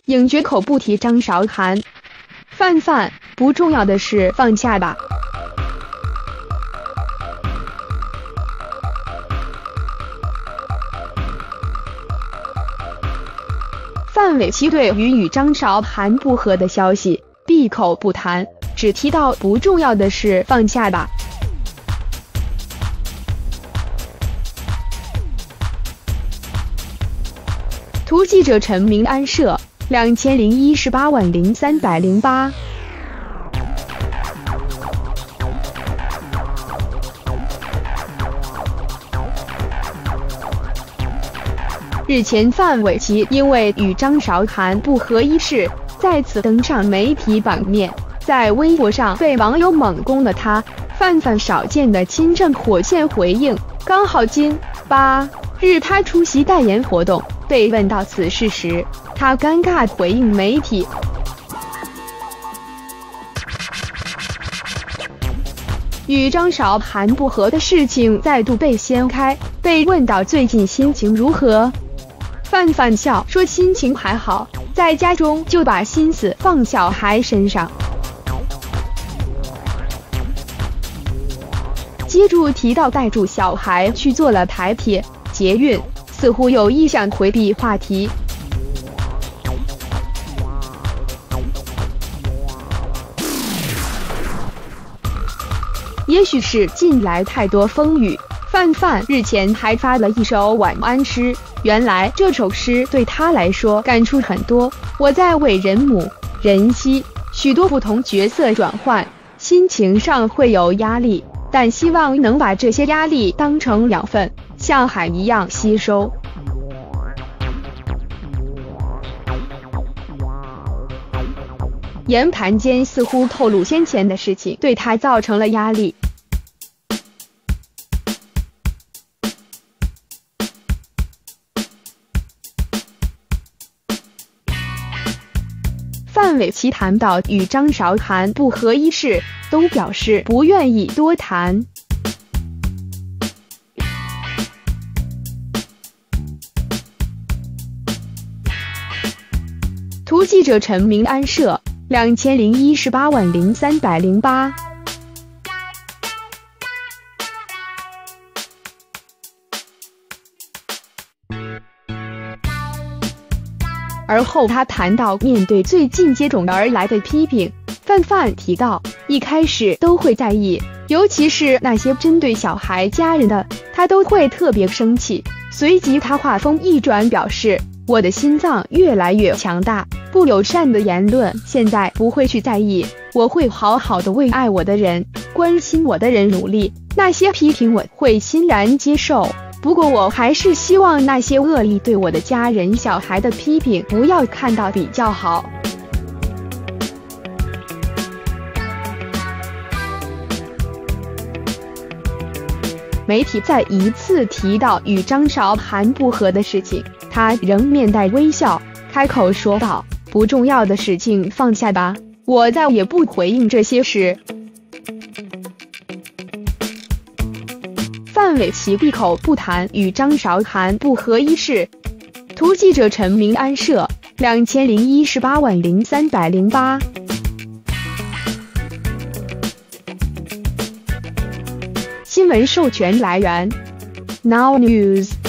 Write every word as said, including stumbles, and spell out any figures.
应绝口不提张韶涵。范范，不重要的事放下吧。范玮琪对于与张韶涵不和的消息闭口不谈，只提到不重要的事放下吧。图记者陈明安摄，两千零一十八万零三百零八。日前，范玮琪因为与张韶涵不和一事，再次登上媒体版面，在微博上被网友猛攻了他。范范少见的亲政火线回应，刚好今八日他出席代言活动，被问到此事时，他尴尬回应媒体。与张韶涵不和的事情再度被掀开，被问到最近心情如何，范范笑说心情还好，在家中就把心思放小孩身上。接住提到带住小孩去坐了台铁、捷运，似乎有意想回避话题。也许是近来太多风雨，范范日前还发了一首晚安诗，原来这首诗对他来说感触很多。我在为人母、人妻许多不同角色转换，心情上会有压力，但希望能把这些压力当成养分，像海一样吸收。言谈间似乎透露先前的事情对他造成了压力。范玮琪谈到与张韶涵不和一事，都表示不愿意多谈。图记者陈明安摄，两千零一十八万零三百零八。而后他谈到面对最近接踵而来的批评，范范提到一开始都会在意，尤其是那些针对小孩家人的，他都会特别生气。随即他话锋一转表示，我的心脏越来越强大，不友善的言论现在不会去在意，我会好好的为爱我的人、关心我的人努力，那些批评我会欣然接受。不过我还是希望那些恶意对我的家人、小孩的批评不要看到比较好。媒体再一次提到与张韶涵不和的事情，他仍面带微笑，开口说道：“不重要的事情放下吧，我再也不回应这些事。”范玮琪闭口不谈与张韶涵不和一事。图记者陈明安摄，两千零一十八万零三百零八。新闻授权来源 ：Now News。